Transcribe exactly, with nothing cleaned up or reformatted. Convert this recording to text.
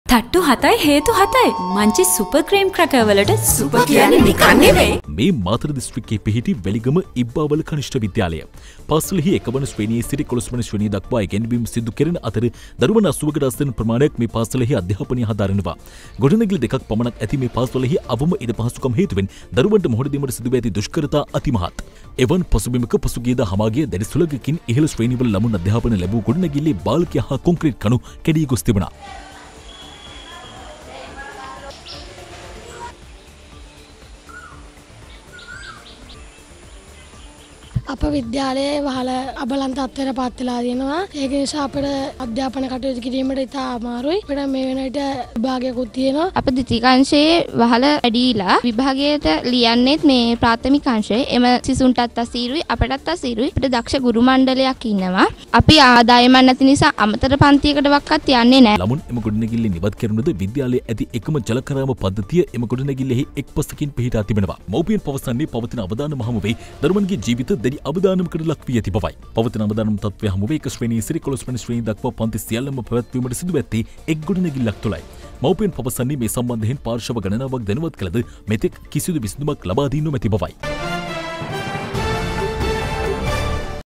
තට්ටු හතයි හේතු හතයි. මංචි සුපර් ක්‍රීම් ක්‍රැකර් වලට සුපර් කියන්නේ නිකන් නෙවෙයි. මේ මාතර දිස්ත්‍රික්කයේ පිහිටි වෙලිගම ඉබ්බාවල කනිෂ්ඨ විද්‍යාලය. පාසලෙහි එකවන ශ්‍රේණියේ සිට එකොළොස් වන ශ්‍රේණිය දක්වා ඉගෙනීම් සිදු කෙරෙන අතර දරුවන් අසූවකට අසන ප්‍රමාණයක් මේ පාසලෙහි අධ්‍යාපනය හදාරනවා. ගොඩනැගිලි දෙකක් පමණක් ඇති මේ පාසලෙහි අවම ඉඩ පහසුකම් හේතුවෙන් දරුවන්ට මුහුණ දීමට සිදු වී ඇති දුෂ්කරතා අතිමහත්. එවන් පසුබිමක පසුගියදා හමාගිය දැඩි සුළඟකින් ඉහළ ශ්‍රේණිවල ළමුන් අධ්‍යාපන ලැබූ ගොඩනැගිල්ලේ බාල්කිය හා කොන්ක්‍රීට් කණු කැඩී ගොස් තිබුණා. අප විද්‍යාලයේ වහල අබලන් තත්ත්වයට පත් වෙලා තියෙනවා. ඒක නිසා අපිට අධ්‍යාපන කටයුතු කිරීමට ඉතා අමාරුයි. අපිට මේ වෙනවිට විභාගයකුත් තියෙනවා. අප ද්විතීක අංශයේ වහල වැඩිලා විභාගයට ලියන්නේත් මේ ප්‍රාථමික අංශයේ. එම සිසුන්ටත් අසීරුයි අපටත් අසීරුයි. අපිට දක්ෂ ගුරු මණ්ඩලයක් ඉන්නවා. අපි ආදායමක් නැති නිසා අමතර පන්තියකට වක්වත් යන්නේ නැහැ. ළමුන් එම ගොඩනැගිල්ලේ නිවත් කරනුද විද්‍යාලයේ ඇති එකම ජලකරාම පද්ධතිය එම ගොඩනැගිල්ලෙහි එක් පසකින් පිහිටා තිබෙනවා. මව්පියන් පවසන්නේ පවතින අවදානම හමුවේ දරුවන්ගේ ජීවිත දැඩි අවදානමකට ලක් වී ඇති බවයි. පවතින අවදානම තත්ත්වය හමුවේ එක ශ්‍රේණියේ සිට එකොළොස් වන ශ්‍රේණිය දක්වා පන්ති සියල්ලම පැවැත්වීමට සිදු ඇත්තේ එක් ගොඩනැගිල්ලක් තුළයි. මව්පියන් පවසන්නේ මේ සම්බන්ධයෙන් පාර්ශව ගණනාවක් දැනුවත් කළද මෙතෙක් කිසිදු විසඳුමක් ලබා දී නොමැති බවයි.